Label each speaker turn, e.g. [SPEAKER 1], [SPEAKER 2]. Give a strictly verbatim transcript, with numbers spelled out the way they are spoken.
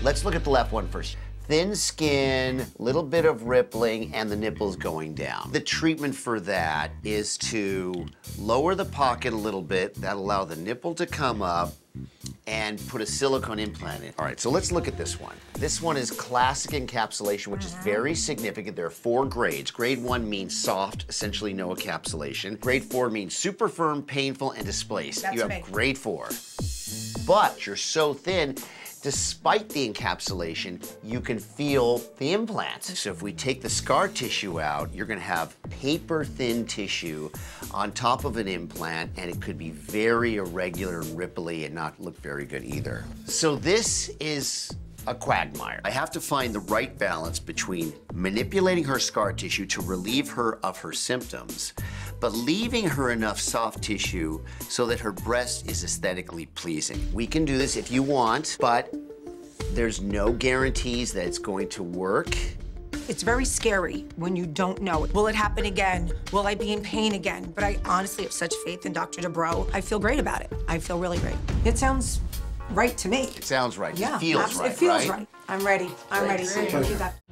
[SPEAKER 1] Let's look at the left one first. Thin skin, little bit of rippling, and the nipples going down. The treatment for that is to lower the pocket a little bit, that allow the nipple to come up, and put a silicone implant in. All right, so let's look at this one. This one is classic encapsulation, which is very significant. There are four grades. Grade one means soft, essentially no encapsulation. Grade four means super firm, painful, and displaced.
[SPEAKER 2] That's
[SPEAKER 1] you have
[SPEAKER 2] me.
[SPEAKER 1] grade four. But you're so thin, despite the encapsulation, you can feel the implant. So if we take the scar tissue out, you're gonna have paper-thin tissue on top of an implant, and it could be very irregular and ripply and not look very good either. So this is a quagmire. I have to find the right balance between manipulating her scar tissue to relieve her of her symptoms, but leaving her enough soft tissue so that her breast is aesthetically pleasing. We can do this if you want, but there's no guarantees that it's going to work.
[SPEAKER 2] It's very scary when you don't know. Will it happen again? Will I be in pain again? But I honestly have such faith in Doctor Dubrow. I feel great about it. I feel really great. It sounds right to me.
[SPEAKER 1] It sounds right.
[SPEAKER 2] Yeah,
[SPEAKER 1] It feels
[SPEAKER 2] abs-
[SPEAKER 1] right,
[SPEAKER 2] It feels
[SPEAKER 1] right?
[SPEAKER 2] right. I'm ready. I'm ready.
[SPEAKER 1] Great.
[SPEAKER 2] Thank you, Doctor